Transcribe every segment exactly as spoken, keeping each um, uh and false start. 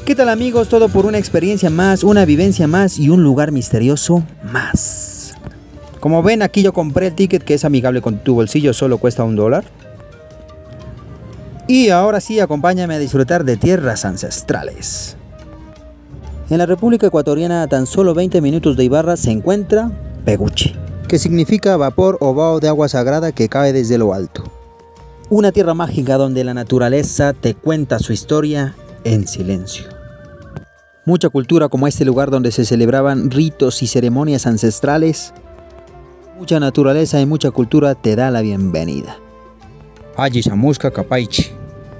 ¿Qué tal amigos? Todo por una experiencia más, una vivencia más y un lugar misterioso más. Como ven, aquí yo compré el ticket que es amigable con tu bolsillo, solo cuesta un dólar. Y ahora sí, acompáñame a disfrutar de tierras ancestrales. En la República Ecuatoriana, a tan solo veinte minutos de Ibarra, se encuentra Peguche, que significa vapor o vaho de agua sagrada que cae desde lo alto. Una tierra mágica donde la naturaleza te cuenta su historia en silencio. Mucha cultura como este lugar donde se celebraban ritos y ceremonias ancestrales. Mucha naturaleza y mucha cultura te da la bienvenida. Allí Samusca Capaichi.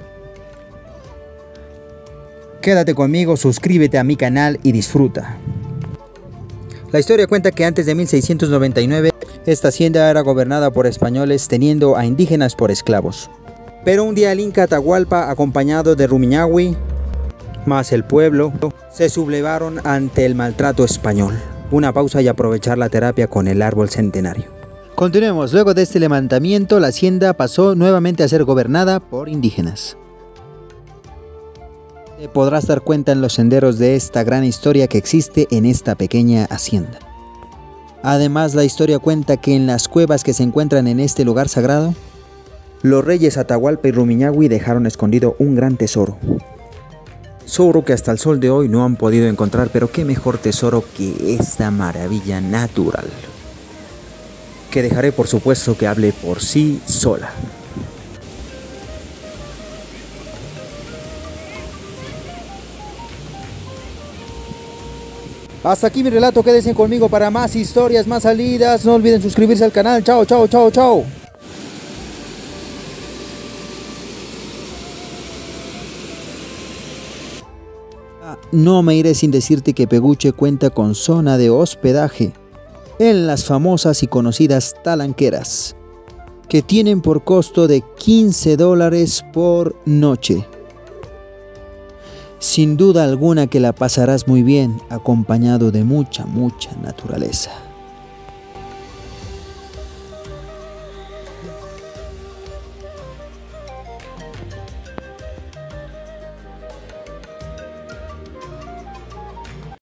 Quédate conmigo, suscríbete a mi canal y disfruta. La historia cuenta que antes de mil seiscientos noventa y nueve esta hacienda era gobernada por españoles teniendo a indígenas por esclavos. Pero un día el Inca Atahualpa, acompañado de Rumiñahui, más el pueblo, se sublevaron ante el maltrato español. Una pausa y aprovechar la terapia con el árbol centenario. Continuemos. Luego de este levantamiento, la hacienda pasó nuevamente a ser gobernada por indígenas. Te podrás dar cuenta en los senderos de esta gran historia que existe en esta pequeña hacienda. Además, la historia cuenta que en las cuevas que se encuentran en este lugar sagrado, los reyes Atahualpa y Rumiñahui dejaron escondido un gran tesoro. Tesoro que hasta el sol de hoy no han podido encontrar, pero qué mejor tesoro que esta maravilla natural, que dejaré por supuesto que hable por sí sola. Hasta aquí mi relato, quédense conmigo para más historias, más salidas. No olviden suscribirse al canal. Chao, chao, chao, chao. No me iré sin decirte que Peguche cuenta con zona de hospedaje en las famosas y conocidas talanqueras, que tienen por costo de quince dólares por noche. Sin duda alguna que la pasarás muy bien, acompañado de mucha, mucha naturaleza.